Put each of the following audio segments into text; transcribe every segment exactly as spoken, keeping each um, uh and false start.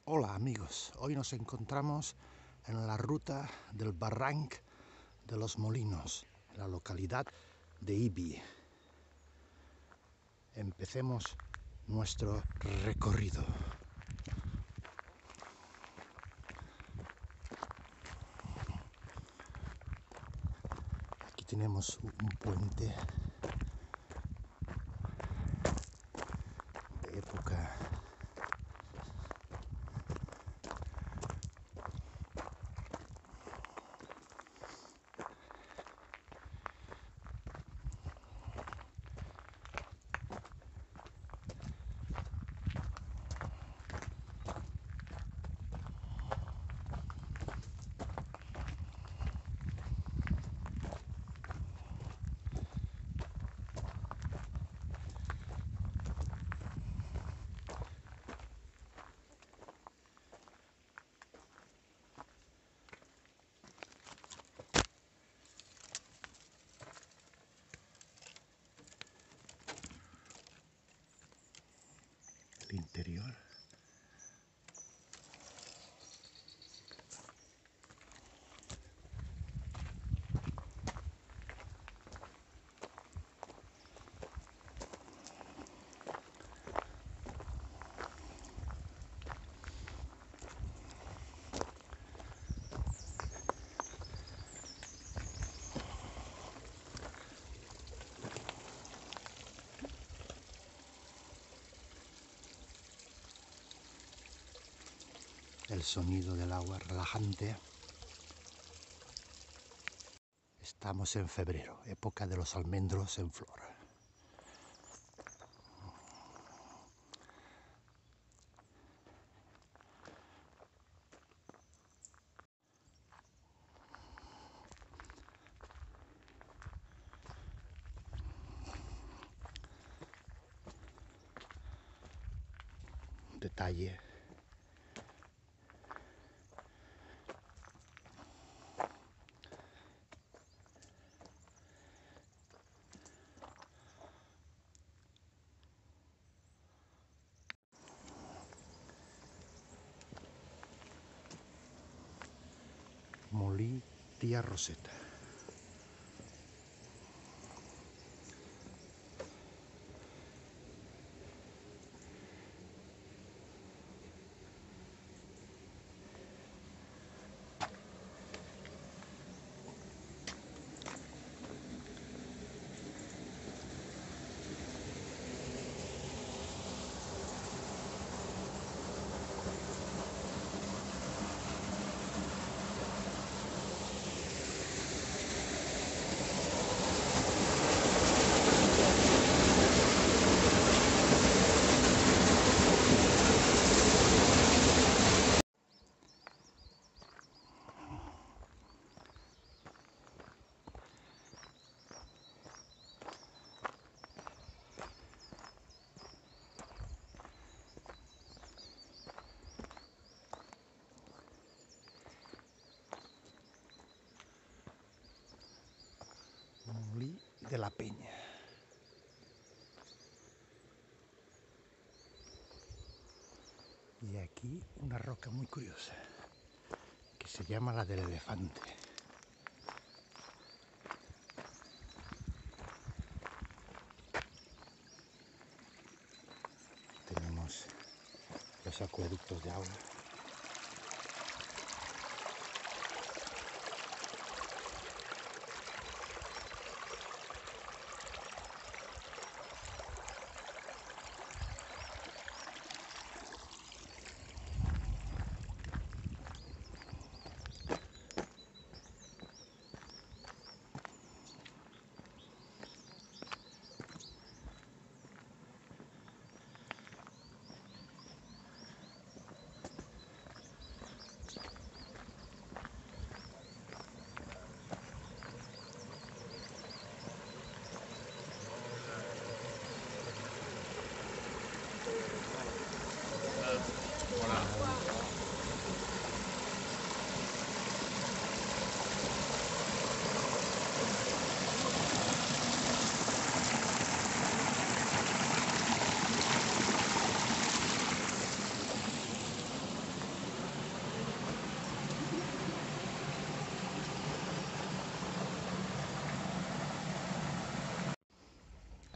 Hola amigos, hoy nos encontramos en la ruta del Barranc de los Molinos, en la localidad de Ibi. Empecemos nuestro recorrido. Aquí tenemos un puente de época del interior. El sonido del agua relajante. Estamos en febrero, época de los almendros en flor. Detalle. Molí Tía Roseta. Molí de la Peña. Y aquí una roca muy curiosa que se llama la del elefante. Tenemos los acueductos de agua.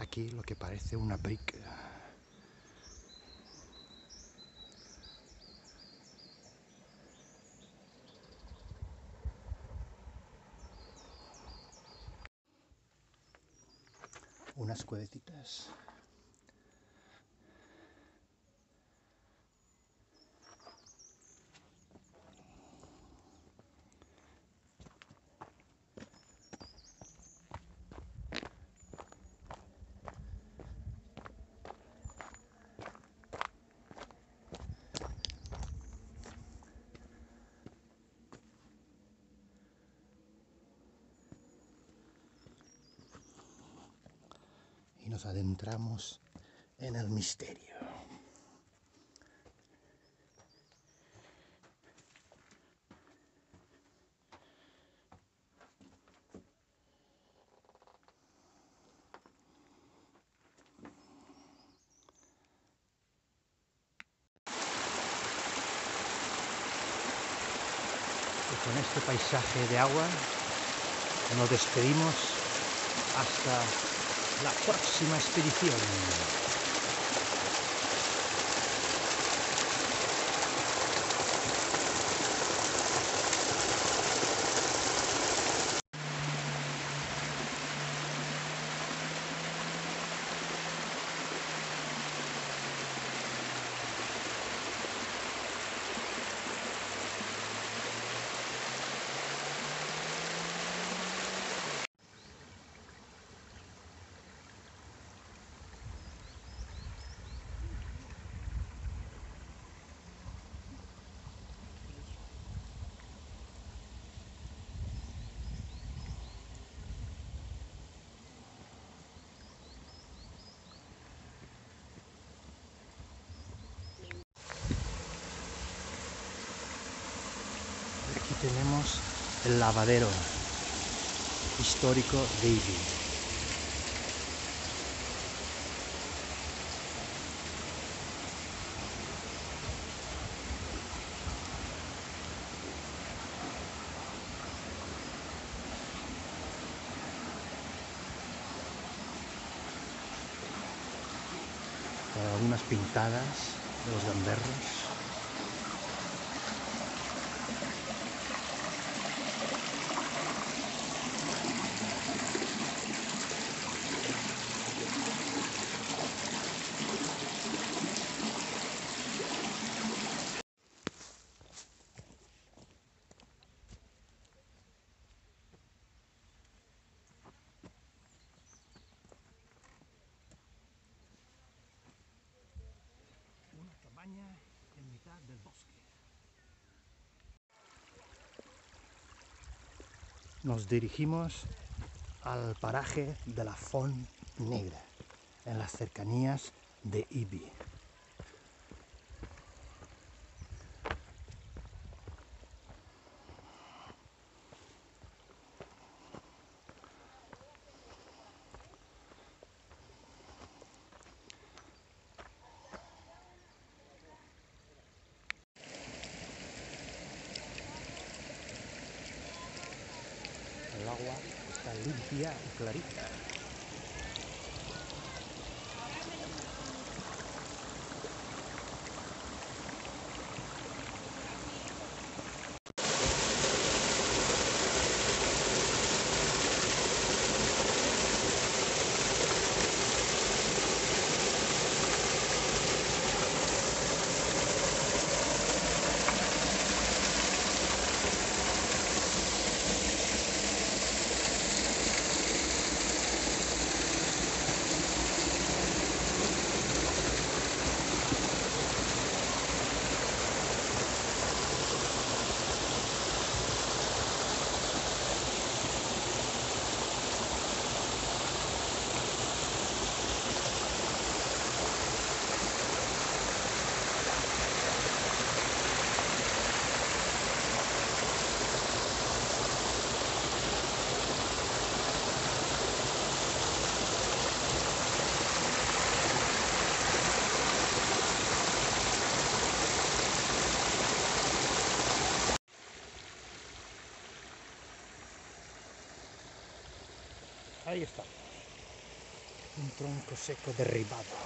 aquí lo que parece una brick. Unas cuevecitas. Y nos adentramos en el misterio. Y con este paisaje de agua nos despedimos hasta la próxima expedición. Aquí tenemos el lavadero histórico de Ibi. Con algunas pintadas de los gamberros. Una cabaña en mitad del bosque. Nos dirigimos al paraje de la Font Negra, en las cercanías de Ibi. El agua está limpia y clarita. Ahí está. Un tronco seco derribado.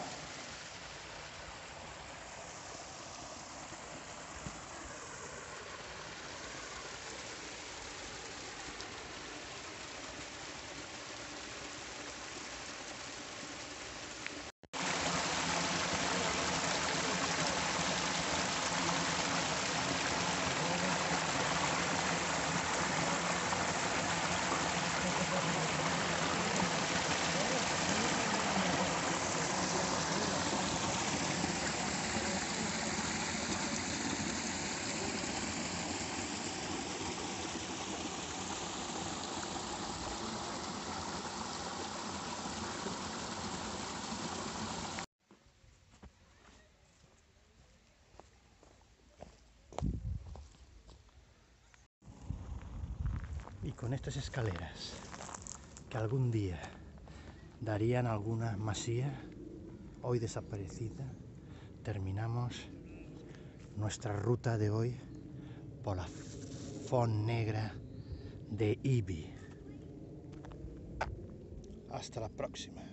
Y con estas escaleras, que algún día darían a alguna masía, hoy desaparecida, terminamos nuestra ruta de hoy por la Font Negra de Ibi. Hasta la próxima.